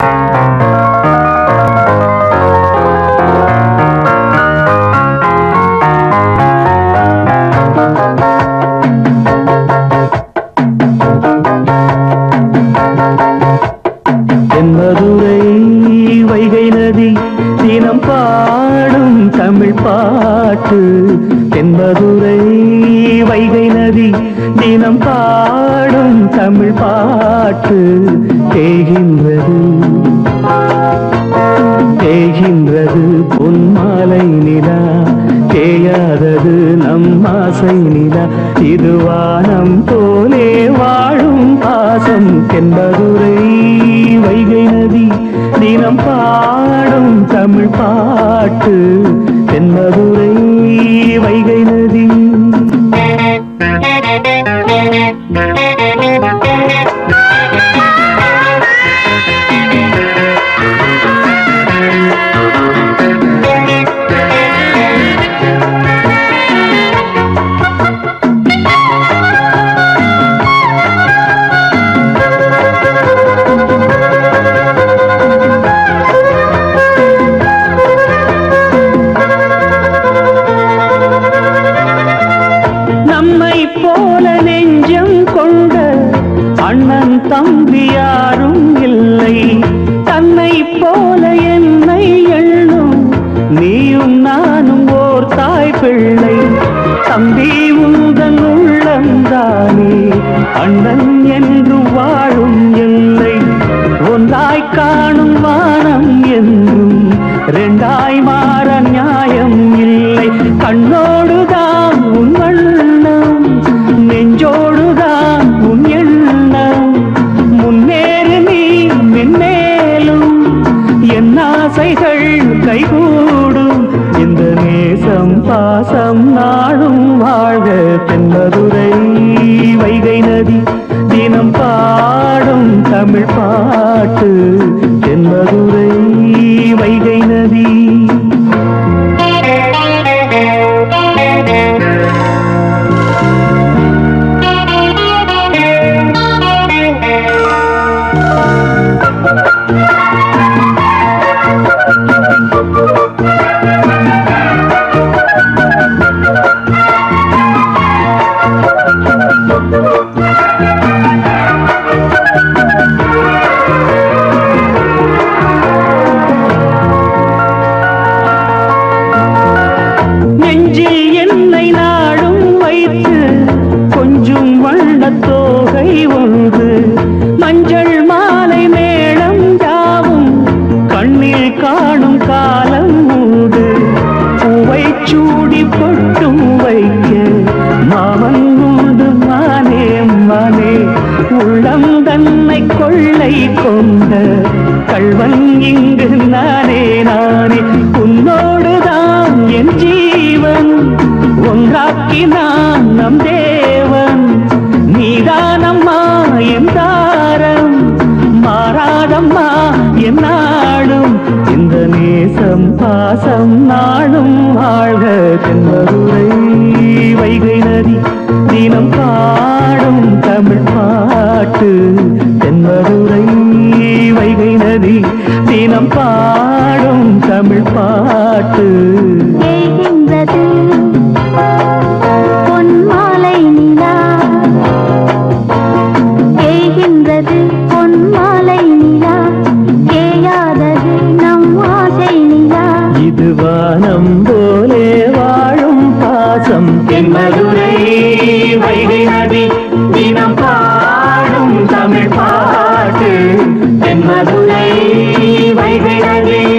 தென்மதுரை வைகை நதி தினம் பாடும் தமிழ் பாட்டு. தென்மதுரை வைகை நதி தினம் பாடும் தமிழ் பாட்டு. தேகின்றது தேகின்றது பொன்மாலை நிலா, தேயாதது நம் ஆசை நிலா. இது வானம் போலே வாழும் பாசம். தென்மதுரை வைகை நதி தினம் பாடும் தமிழ் பாட்டு. தென்மதுரை வைகை நதி. போல நெஞ்சம் கொண்ட அண்ணன் தம்பி யாரும் இல்லை. தன்னை போல என்னை எண்ணும் நீயும் நானும் ஓர் தாய் பிள்ளை. தம்பி உந்தன் உள்ளந்தானே அண்ணன் என்று வாழும் எல்லை. ஒன்றாய் காணும் வானம் என்றும் ரெண்டாய் மாற நியாயம் இல்லை. கண்ணோடுதான் உன் வண்ணம், நெஞ்சோடுதான் உன் எண்ணம். முன்னேறு நீ மென்மேலும், என் ஆசைகள் கைகூடும். இந்த நேசம் பாசம் நாடும் வாழ்க. தென்மதுரை வைகை நதி தினம் பாடும் தமிழ் பாட்டு. தென்மதுரை வைகை நதி. நெஞ்சில் என்னை நாடும் வைத்து கொஞ்சம் வண்ணத்தோகை ஒன்று, மஞ்சள் மாலை மேளம் யாவும் கண்ணில் காணும் காலம் உண்டு. பூவை சூடி பொட்டும் வைக்க மாமன் உண்டு மானே மானே. உள்ளம் தன்னை கொள்ளை கொண்ட கள்வன் இங்கு நானே நானே. உன்னோடுதான் என் ஜீவன், ஒன்றாக்கினான் நம் தேவன். நீதானம்மா என் தாரம், மாறாதம்மா என் நாடும். இந்த நேசம் பாசம் நாடும் வாழ்க. தென்மதுரை வைகை நதி தினம் பாடும் தமிழ் பாட்டு. தென்மதுரை வைகை நதி தினம் பாடும் தமிழ் பாட்டு. தேகின்றது பொன்மாலை நிலா, தேகின்றது பொன்மாலை நிலா. தேயாதது நம் ஆசை நிலா. இது வானம் போலே வாழும் பாசம். தென்மதுரை வைகை நதி தினம் பாடும் தமிழ் பாட்டு. தென்மதுரை வைகை நதி.